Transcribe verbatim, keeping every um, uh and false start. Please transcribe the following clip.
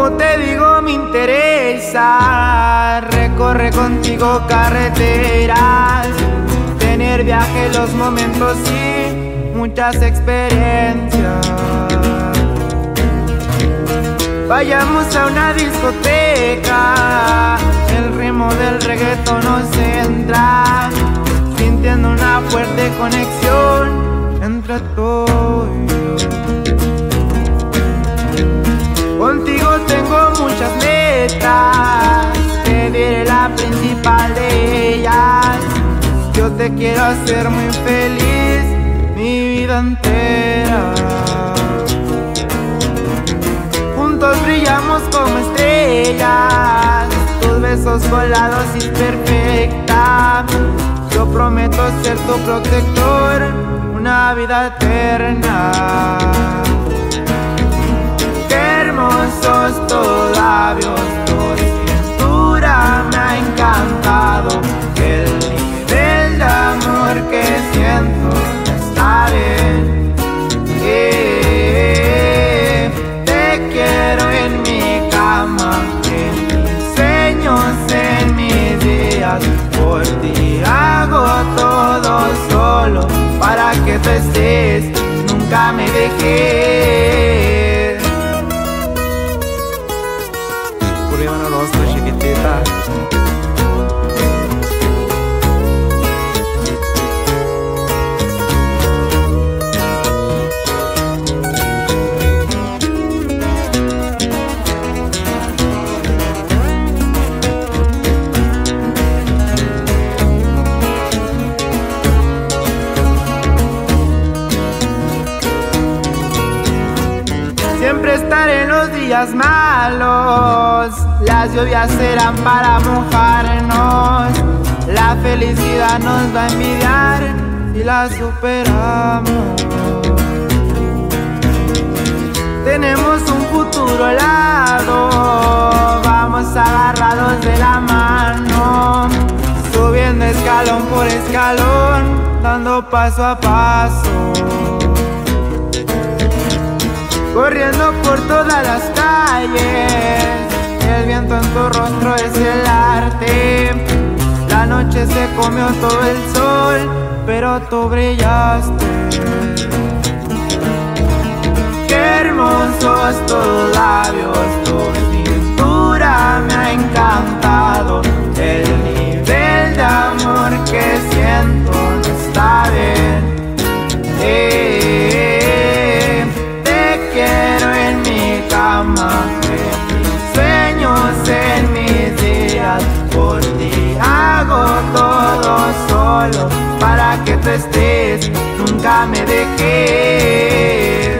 como te digo me interesa. Recorre contigo carreteras, tener viajes, los momentos y muchas experiencias. Vayamos a una discoteca, el ritmo del reggaetón nos entra, sintiendo una fuerte conexión entre tú y yo. Contigo tengo muchas metas, te diré la principal de ellas. Yo te quiero hacer muy feliz mi vida entera. Juntos brillamos como estrellas, tus besos con la dosis perfecta. Yo prometo ser tu protector, una vida eterna. Qué hermosos tus labios, tu cintura me ha encantado. El nivel de amor que siento está bien. Eh, te quiero en mi cama, en mis sueños, en mis días. Por ti hago todo solo para que tú estés, nunca me dejes. Curioso rostro, chiquitita. Siempre estaré en los días malos, las lluvias serán para mojarnos. La felicidad nos va a envidiar si la superamos. Tenemos un futuro helado, vamos agarrados de la mano, subiendo escalón por escalón, dando paso a paso. Corriendo por todas las calles, el viento en tu rostro es el arte. La noche se comió todo el sol, pero tú brillaste. Qué hermosos tus labios, tu cintura me ha encantado. El nivel de amor que siento no está bien. Eh, Quiero en mi cama, en mis sueños, en mis días. Por ti hago todo solo para que tú estés, nunca me dejes.